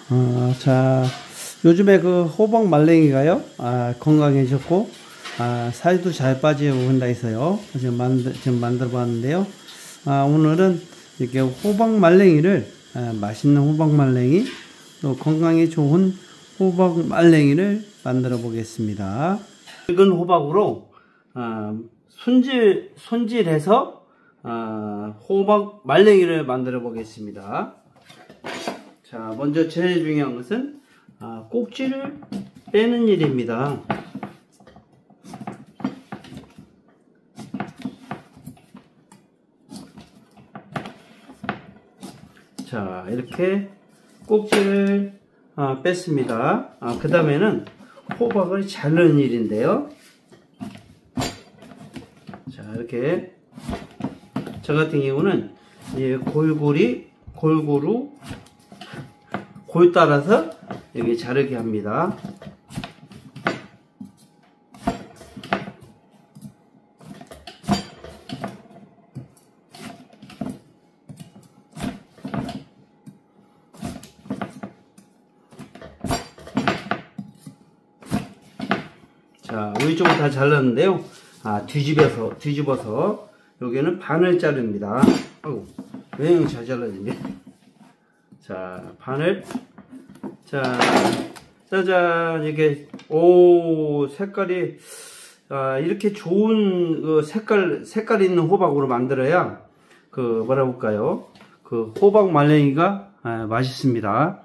자, 요즘에 그 호박 말랭이가요, 건강해졌고, 살도 잘 빠지고 한다 해서요. 지금 만들어 봤는데요. 오늘은 이렇게 호박 말랭이를, 맛있는 호박 말랭이, 또 건강에 좋은 호박 말랭이를 만들어 보겠습니다. 붉은 호박으로, 손질해서, 호박 말랭이를 만들어 보겠습니다. 자, 먼저 제일 중요한 것은 꼭지를 빼는 일입니다. 자, 이렇게 꼭지를 뺐습니다. 그 다음에는 호박을 자르는 일인데요. 자, 이렇게 저 같은 경우는 골고루 골 따라서 여기 자르게 합니다. 자, 위쪽으로 다 잘랐는데요. 뒤집어서 여기는 반을 자릅니다. 아이고, 왜 잘 잘라지네. 자, 반을, 자, 짜잔, 이렇게, 색깔이, 이렇게 좋은 색깔 있는 호박으로 만들어야, 뭐라 볼까요? 호박 말랭이가, 맛있습니다.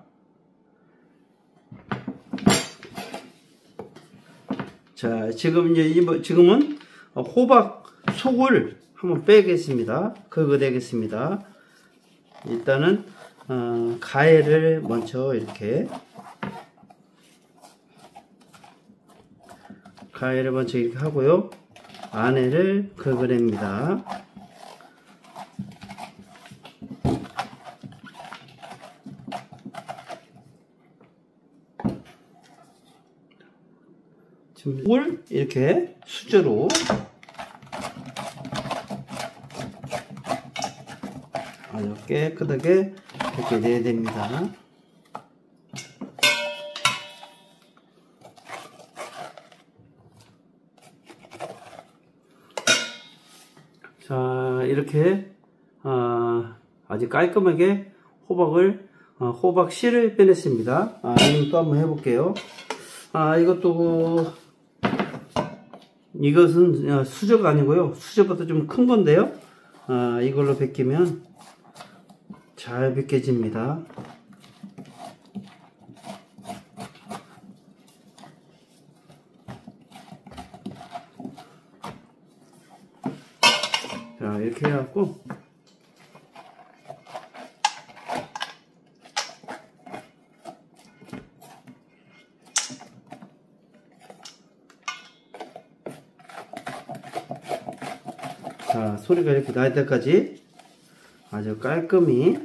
자, 지금은 호박 속을 한번 빼겠습니다. 긁어내겠습니다. 일단은, 가해를 먼저 이렇게 하고요. 안에를 긁어냅니다. 지금 물 이렇게 수저로 아주 깨끗하게 이렇게 내야 됩니다. 자, 이렇게 아주 깔끔하게 호박 씨를 빼냈습니다. 이건 또 한번 해볼게요. 이것은 수저가 아니고요. 수저보다 좀 큰 건데요. 이걸로 벗기면 잘 벗겨집니다. 자, 이렇게 해갖고 자, 소리가 이렇게 날 때까지 아주 깔끔히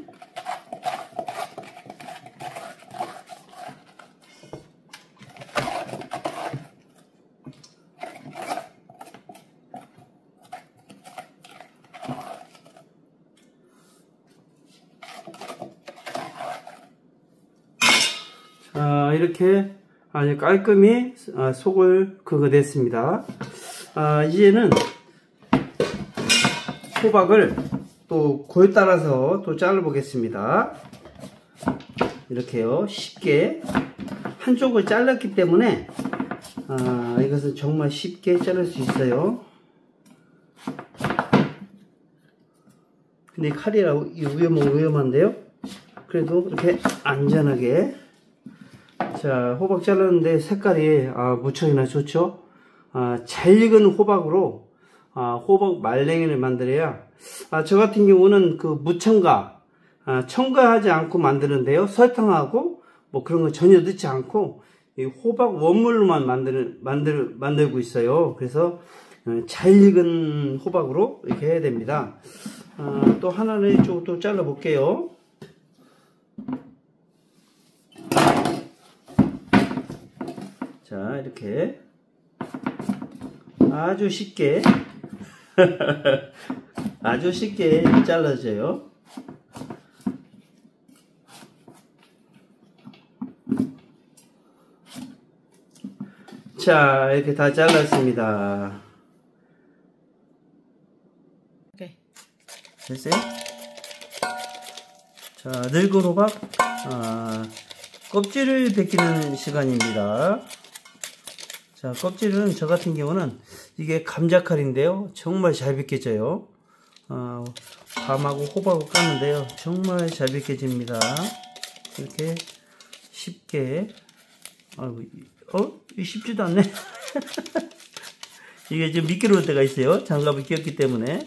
이렇게 아주 깔끔히 속을 긁어냈습니다. 이제는 호박을 또 골 따라서 또 잘라 보겠습니다. 이렇게요. 쉽게 한쪽을 잘랐기 때문에 이것은 정말 쉽게 자를 수 있어요. 근데 칼이라 위험한데요. 그래도 이렇게 안전하게. 자, 호박 잘랐는데 색깔이 무척이나 좋죠. 잘 익은 호박으로 호박 말랭이를 만들어야, 저 같은 경우는 무첨가, 첨가하지 않고 만드는데요. 설탕하고 뭐 그런 거 전혀 넣지 않고 이 호박 원물로만 만들고 있어요. 그래서 잘 익은 호박으로 이렇게 해야 됩니다. 또 하나는 이쪽도 잘라 볼게요. 자, 이렇게 아주 쉽게 아주 쉽게 잘라져요. 자, 이렇게 다 잘랐습니다. 오케이. 됐어요? 자, 늙은 호박 껍질을 벗기는 시간입니다. 자, 껍질은 저 같은 경우는 이게 감자칼인데요, 정말 잘 벗겨져요. 밤하고 호박을 깠는데요, 정말 잘 벗겨집니다. 이렇게 쉽게. 쉽지도 않네. 이게 좀 미끄러울 때가 있어요, 장갑을 끼웠기 때문에.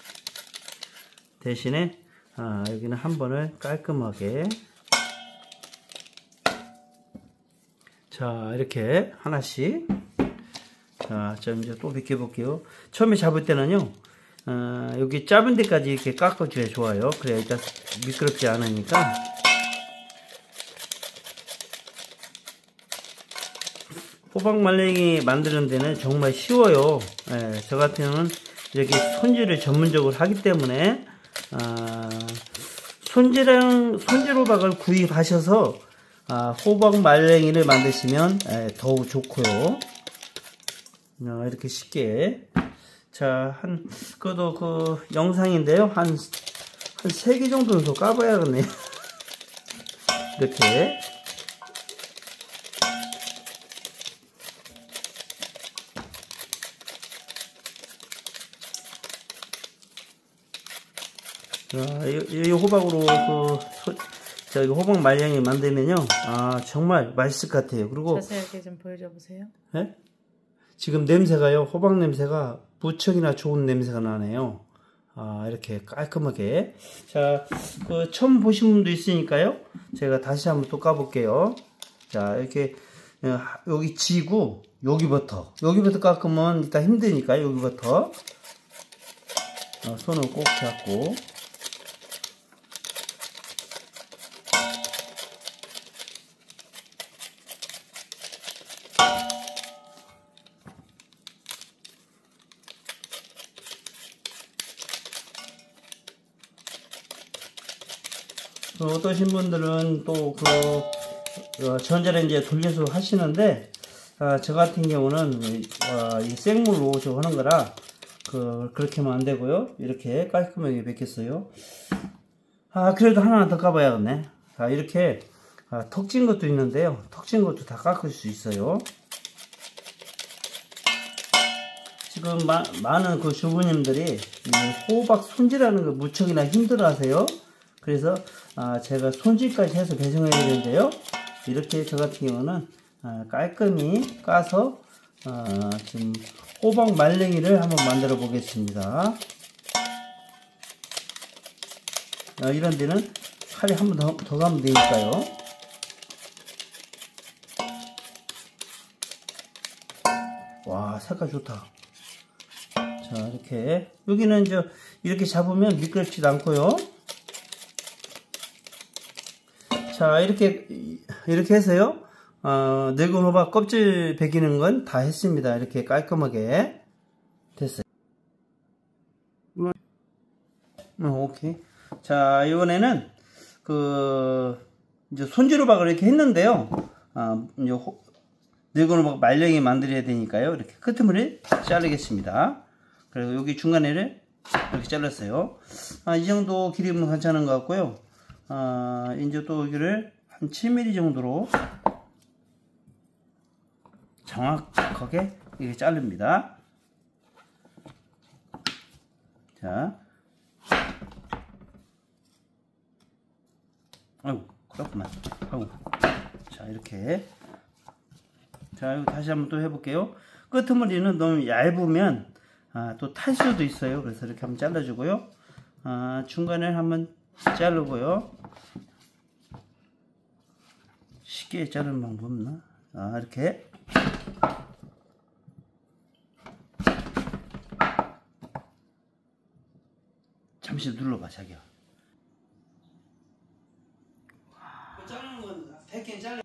대신에 여기는 한 번을 깔끔하게. 자, 이렇게 하나씩. 자, 좀 이제 또 벗겨 볼게요. 처음에 잡을 때는요, 여기 짧은 데까지 이렇게 깎아줘야 좋아요. 그래야 일단 미끄럽지 않으니까. 호박 말랭이 만드는 데는 정말 쉬워요. 예, 저 같은 경우는 이렇게 손질을 전문적으로 하기 때문에 손질 호박을 구입하셔서 호박 말랭이를 만드시면 더욱 좋고요. 이렇게 쉽게. 자, 그래도 그 영상인데요, 한 3개 정도는 더 까봐야겠네요. 이렇게. 이 호박으로 저기 호박 말랭이 만들면요, 정말 맛있을 것 같아요. 그리고 자세하게 좀 보여줘 보세요. 네? 지금 냄새가요, 호박 냄새가 무척이나 좋은 냄새가 나네요. 이렇게 깔끔하게. 자, 처음 보신 분도 있으니까요, 제가 다시 한번 또 까볼게요. 자, 이렇게 여기 지고 여기부터 깎으면 일단 힘드니까 여기부터 손을 꼭 잡고. 어떠신 분들은 또 전자레인지에 돌려서 하시는데, 저 같은 경우는 이 생물로 저 하는 거라 그렇게 하면 안 되고요. 이렇게 깔끔하게 벗겼어요. 그래도 하나 더 까봐야겠네. 이렇게 턱진 것도 있는데요, 턱진 것도 다 깎을 수 있어요. 지금 많은 그 주부님들이 호박 손질하는 거 무척이나 힘들어 하세요. 그래서 제가 손질까지 해서 배송해야 되는데요, 이렇게 저 같은 경우는 깔끔히 까서 지금 호박 말랭이를 한번 만들어 보겠습니다. 이런 데는 칼이 한 번 더 가면 되니까요. 와, 색깔 좋다. 자, 이렇게 여기는 이렇게 잡으면 미끄럽지도 않고요. 자, 이렇게 해서요, 늙은 호박 껍질 벗기는 건 다 했습니다. 이렇게 깔끔하게 됐어요. 오케이. 자, 이번에는 이제 손질 호박을 이렇게 했는데요, 늙은 호박 말랭이 만들어야 되니까요, 이렇게 끄트머리 자르겠습니다. 그리고 여기 중간에를 이렇게 잘랐어요. 이 정도 길이면 괜찮은 것 같고요. 이제 또 여기를 한 7mm 정도로 정확하게 이렇게 자릅니다. 자, 아이고, 그렇구만. 아이고. 자, 이렇게. 자, 이거 다시 한번 또 해볼게요. 끄트머리는 너무 얇으면 또 탈 수도 있어요. 그래서 이렇게 한번 잘라주고요. 중간에 한번 자르고요. 쉽게 자르는 방법 없나? 이렇게. 잠시 눌러봐, 자기야. 자르는 건 100개 잘라.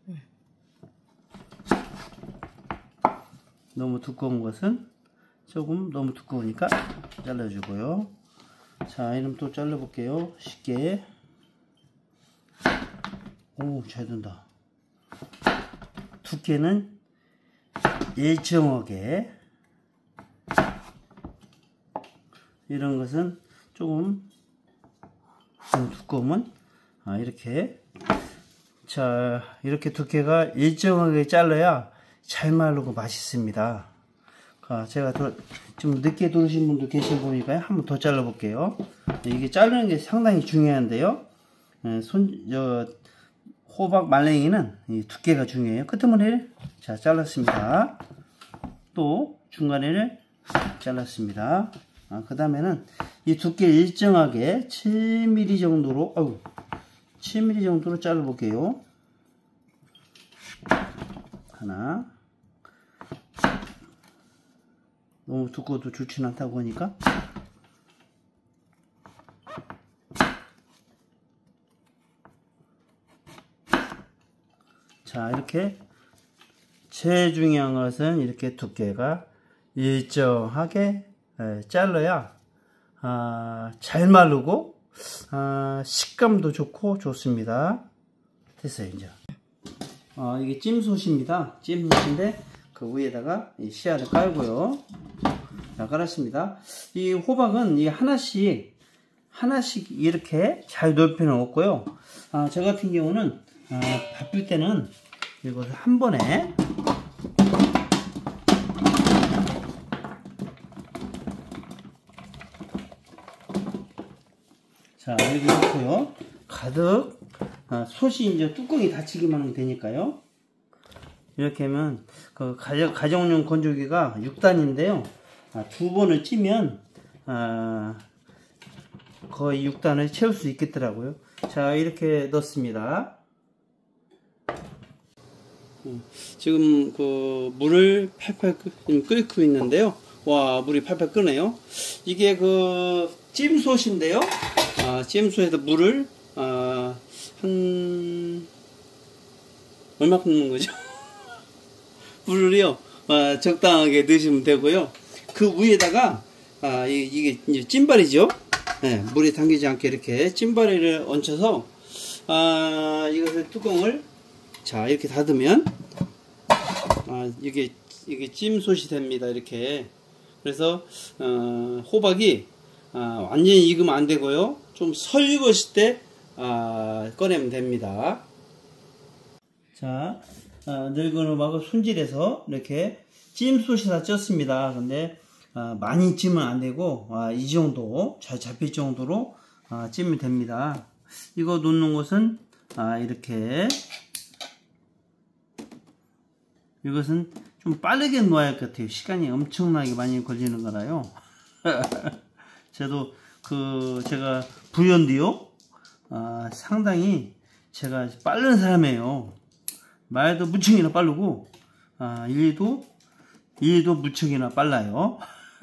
너무 두꺼운 것은 조금 너무 두꺼우니까 잘라주고요. 자, 이름 또 잘라볼게요. 쉽게. 오, 잘 된다. 두께는 일정하게, 이런 것은 조금 두꺼우면 이렇게, 자, 이렇게 두께가 일정하게 잘라야 잘 마르고 맛있습니다. 제가 좀 늦게 들으신 분도 계신 분이니까요. 한번 더 잘라 볼게요. 이게 자르는 게 상당히 중요한데요. 호박 말랭이는 이 두께가 중요해요. 끝머리를 자 잘랐습니다. 또 중간에를 잘랐습니다. 그 다음에는 이 두께 일정하게 7mm 정도로 7mm 정도로 잘라 볼게요. 하나, 너무 두꺼워도 좋진 않다고 하니까, 자, 이렇게 제일 중요한 것은 이렇게 두께가 일정하게 잘라야 잘 마르고 식감도 좋고 좋습니다. 됐어요. 이제 이게 찜솥입니다. 찜솥인데 그 위에다가 이 씨알을 깔고요. 자, 깔았습니다. 이 호박은 이 하나씩 이렇게 잘 놓을 필요는 없고요. 저 같은 경우는 바쁠 때는 이것을 한 번에 자, 여기 놓고요. 가득 솥이 이제 뚜껑이 닫히기만 하면 되니까요. 이렇게 하면 그 가정용 건조기가 6단인데요. 두 번을 찌면 거의 6단을 채울 수 있겠더라고요. 자, 이렇게 넣습니다. 지금 그 물을 팔팔 끓이고 있는데요. 와, 물이 팔팔 끓네요. 이게 그 찜솥인데요. 찜솥에다 물을 한 얼마큼 넣는 거죠? 물을요 적당하게 넣으시면 되고요. 그 위에다가 이게 이제 찜발이죠. 네, 물이 당기지 않게 이렇게 찜발이를 얹혀서 이것을 뚜껑을 자 이렇게 닫으면 이게 찜솥이 됩니다. 이렇게. 그래서 호박이 완전히 익으면 안 되고요. 좀 설익었을 때 꺼내면 됩니다. 자, 늙은 호박을 손질해서 이렇게 찜솥에다 쪘습니다. 근데 많이 찌면 안 되고 이 정도 잘 잡힐 정도로 찌면 됩니다. 이거 놓는 것은 이렇게, 이것은 좀 빠르게 놓아야 할 것 같아요. 시간이 엄청나게 많이 걸리는 거라요. 저도 제가 부연디요. 상당히 제가 빠른 사람이에요. 말도 무척이나 빠르고 일도 무척이나 빨라요.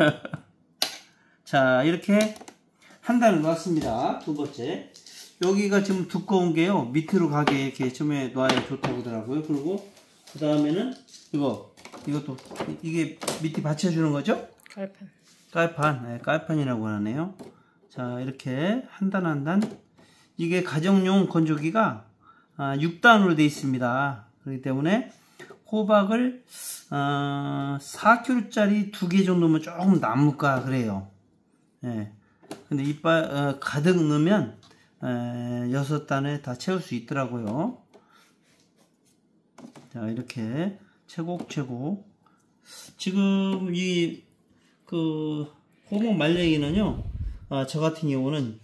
자, 이렇게 한 단을 놨습니다. 두 번째, 여기가 좀 두꺼운 게요, 밑으로 가게 이렇게 점에 놔야 좋다고 하더라고요. 그리고 그 다음에는 이것도 이게 밑에 받쳐주는 거죠? 깔판. 네, 깔판이라고 하네요. 자, 이렇게 한 단 한 단. 이게 가정용 건조기가 6단으로 되어 있습니다. 그렇기 때문에 호박을 4kg짜리 2개 정도면 조금 남을까 그래요. 예. 근데 이빨 가득 넣으면 6단에 다 채울 수 있더라고요. 자, 이렇게 차곡차곡. 지금 호박 말랭이는요, 저 같은 경우는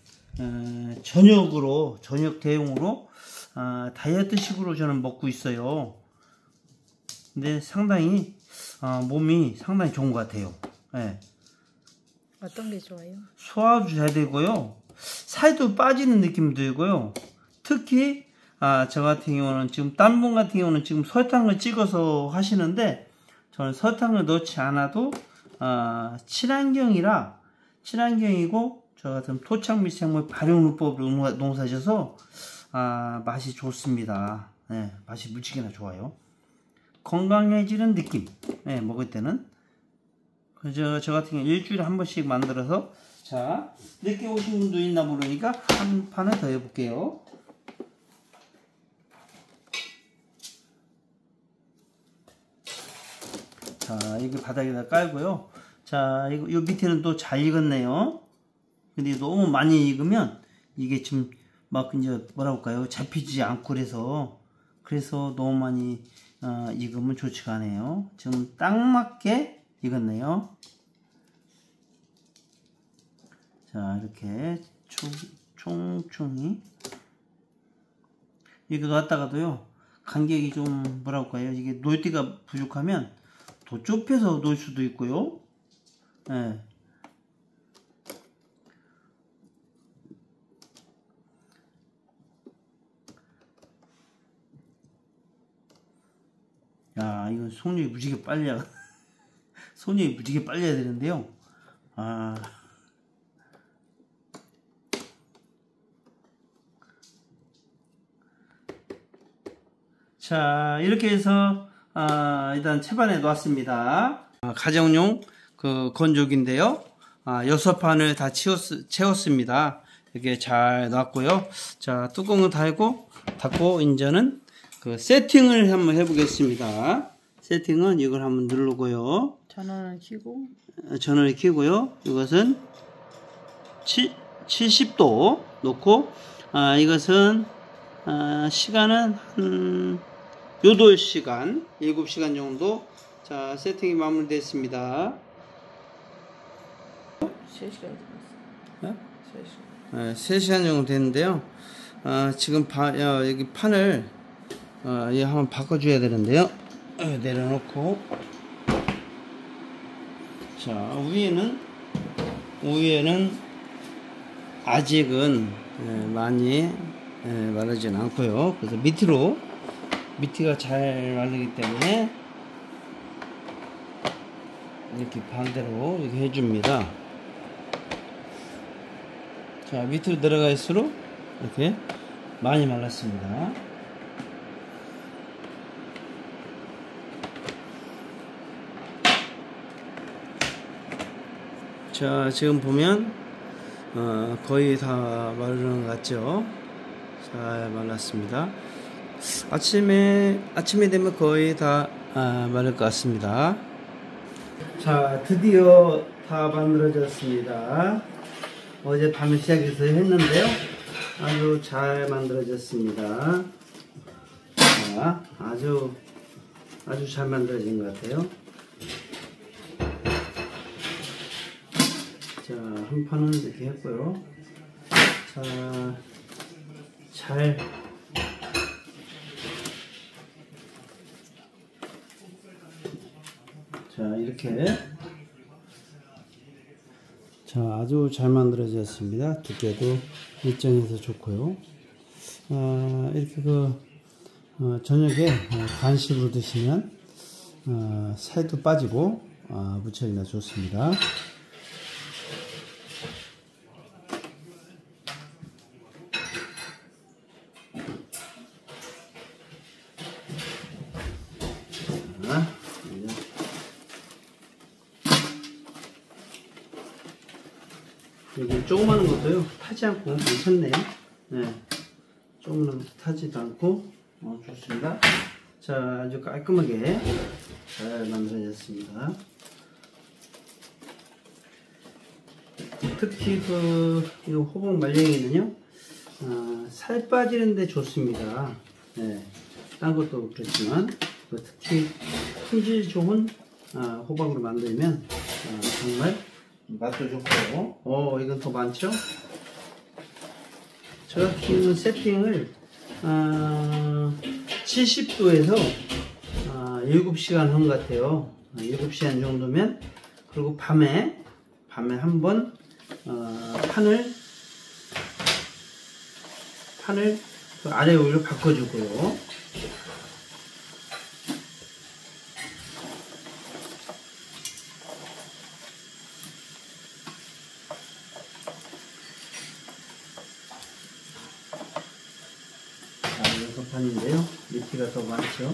저녁 대용으로 다이어트 식으로 저는 먹고 있어요. 근데 상당히 몸이 상당히 좋은 것 같아요. 네. 어떤 게 좋아요? 소화도 잘 되고요, 살도 빠지는 느낌 들고요. 특히 저 같은 경우는 지금 딴 분 같은 경우는 지금 설탕을 찍어서 하시는데, 저는 설탕을 넣지 않아도 친환경이고 저 같은 토착미생물 발효물법을 농사져서 맛이 좋습니다. 네, 맛이 무지개나 좋아요. 건강해지는 느낌. 네, 먹을 때는. 그저 저 같은 경우 일주일에 한 번씩 만들어서, 자, 늦게 오신 분도 있나 모르니까 한 판을 더 해볼게요. 자, 이거 바닥에다 깔고요. 자, 이거 요 밑에는 또 잘 익었네요. 근데 너무 많이 익으면 이게 지금 막 이제 뭐라 할까요? 잡히지 않고 그래서 너무 많이 익으면 좋지가 않아요. 지금 딱 맞게 익었네요. 자, 이렇게 총총히 이거 갖다가도요, 간격이 좀 뭐라 할까요? 이게 놓기가 부족하면 더 좁혀서 놓을 수도 있고요. 예. 야, 이건 속력이 무지개 빨리 속력이 무지개 빨리 해야 되는데요. 자, 이렇게 해서 일단 채반에 놓았습니다. 가정용 그 건조기인데요. 6판을 다 채웠습니다. 이렇게 잘 놨고요. 자, 뚜껑을 닫고 이제는 그 세팅을 한번 해보겠습니다. 세팅은 이걸 한번 누르고요. 전원을 켜고요. 이것은 70도 놓고, 이것은 시간은 한 8시간, 7시간 정도. 자, 세팅이 마무리됐습니다. 3시간 네? 3시간 정도 됐는데요. 지금 여기 판을 한번 바꿔줘야 되는데요. 내려놓고, 자, 위에는 아직은 많이 마르진 않고요. 그래서 밑이가 잘 마르기 때문에 이렇게 반대로 이렇게 해줍니다. 자, 밑으로 들어갈수록 이렇게 많이 말랐습니다. 자, 지금 보면 거의 다 마르는 것 같죠? 잘 말랐습니다. 아침에 되면 거의 다 마를 것 같습니다. 자, 드디어 다 만들어졌습니다. 어제 밤에 시작해서 했는데요. 아주 잘 만들어졌습니다. 자, 아주 잘 만들어진 것 같아요. 자, 한 판은 이렇게 했고요. 자, 이렇게. 자, 아주 잘 만들어졌습니다. 두께도 일정해서 좋고요. 이렇게 저녁에 간식으로 드시면 살도 빠지고 무척이나 좋습니다. 여기 조그마한 것도요, 타지 않고 괜찮네요. 네, 조금은 타지도 않고 좋습니다. 자, 아주 깔끔하게 잘 만들어졌습니다. 특히 이 호박 말랭이는요, 살 빠지는데 좋습니다. 네, 딴 것도 그렇지만 특히 품질 좋은 호박으로 만들면 정말 맛도 좋고. 이건 더 많죠? 저 같은 세팅을 70도에서 7시간 한 것 같아요. 7시간 정도면. 그리고 밤에 한번 판을 아래 위로 바꿔주고요. 판인데요. 밑이가 더 많죠.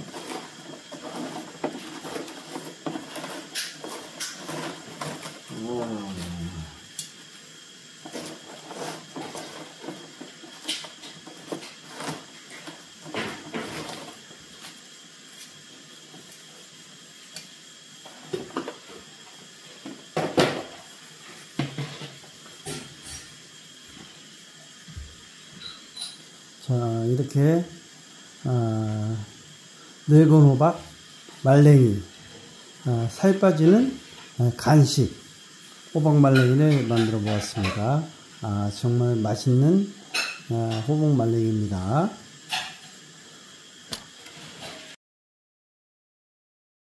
자, 이렇게 늙은 호박 말랭이, 살 빠지는 간식 호박 말랭이를 만들어 보았습니다. 정말 맛있는 호박 말랭이입니다.